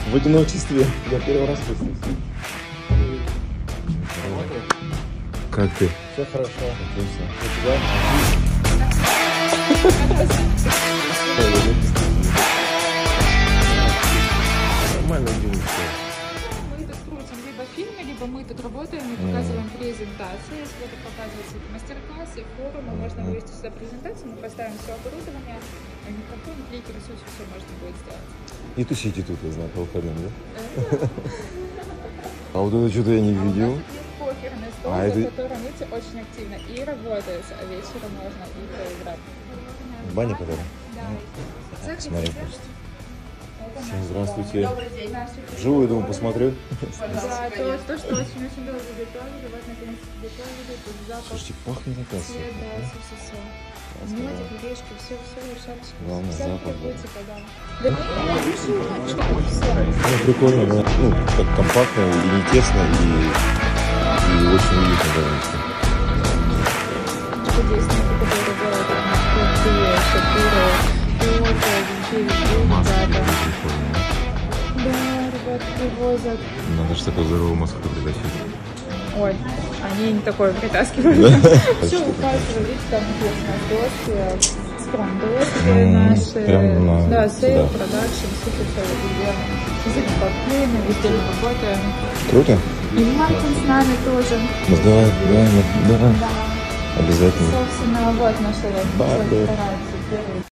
В одиночестве. Я первый раз слышал. Как ты? Все хорошо. Отлично. Нормально делаешь. Мы тут крутим либо фильмы, либо мы тут работаем и показываем презентации. Если это показывается мастер-классы, форумы, можно вывести сюда презентацию, мы поставим все оборудование, микрофон, клейки, ресурсы, все можно будет сделать. И тусите тут, я знаю, по выходным, да? А вот это что-то я не видел. Есть покерный стол, А за это- которым видите, очень активно и работается, а вечером можно и поиграть. Баня, которая? Да. Смотри, просто. Всем здравствуйте. Живу, я думаю, посмотрю. Да, то, что очень-очень долго готовили, вот наконец готовили, тут запах, Слушайте, пахнет оказывается. цвет, да, все. Мелодик, решки, все решались. Главное, Вся запах, атрибутика, да. Да, Ну, прикольно, да. Ну, так компактно и не тесно, и очень уютно довольно-таки. чудесники, которые делают крутые шапиры, фото, везде, ребята. Да, ребята привозят. Надо же такую здоровую Москву притащить. Ой, они не такое притаскивают. Все указывают, видите, там есть доски, скрам-доски наши. прям на- Да, сейл, сюда. продакшн, супер все везде. Везде спокойно, везде мы работаем. Круто? И Мартин с нами тоже. Да. Да. Обязательно. Собственно, вот наша Барбер. старается.